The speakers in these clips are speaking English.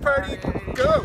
party, go!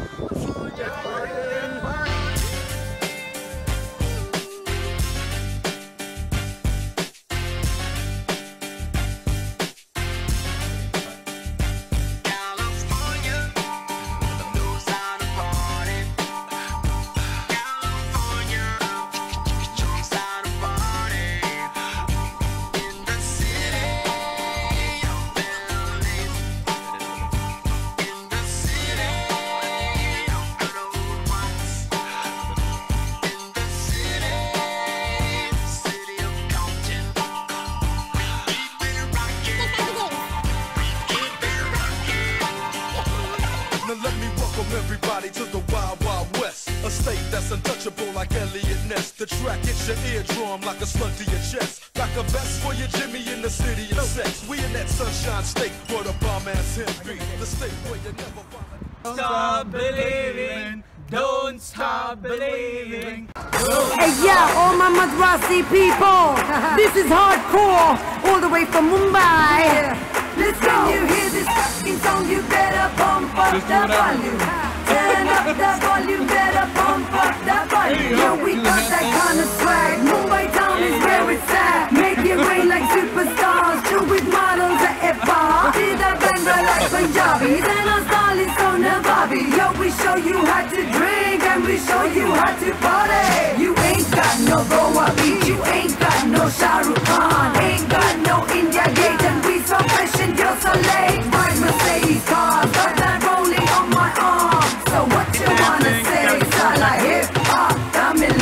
Let me welcome everybody to the Wild Wild West, a state that's untouchable like Elliot Ness. The track hits your eardrum like a slug to your chest, like a vest for your Jimmy in the city of sex. We in that sunshine state where the bomb ass him be, the state where you never find. Stop believing, don't stop believing. Hey yeah, all my Madrasi people, this is hardcore, all the way from Mumbai. Listen, you hear this fucking song, you better pump up the volume. Turn up the volume, better pump up the volume. Yo, we got that kind of swag, Mumbai town is where it's at. Make it rain like superstars, chill with models at FR. See the banga like Punjabis, and our style is so Nababi. Yo, we show you how to drink, and we show you how to party. You ain't got no Goa beach, you ain't got no Shah Rukh Khan, ain't got no India Gate, and we so fresh and you're so late. My Mercedes car, got that rolling on my arm. So what you wanna say? Sala hip hop, Tamil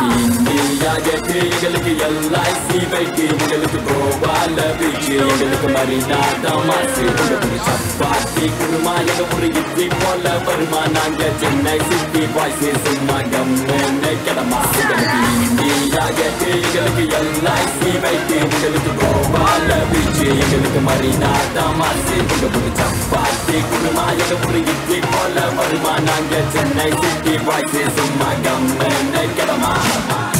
India get LIC baby, Goa beach, Marina Damasi, Chapati, Kurma, Yaguri, Pola, Burma, Chennai city voices in my gum and India get LIC baby, Goa beach, Marina Damasi, Chapati, Kurma, Yaguri, Pola, Burma, Chennai city voices in my gum and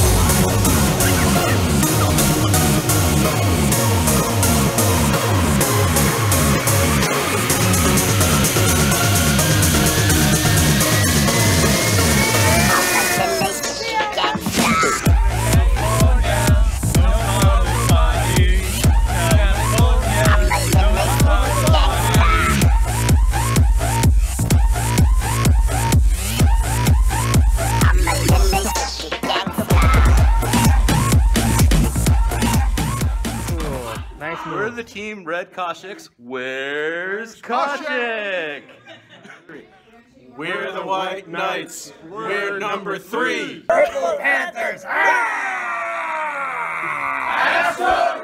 We're the team Red Kaushik's. Where's Kaushik? We're the White Knights. We're number 3. Purple Panthers! Ah!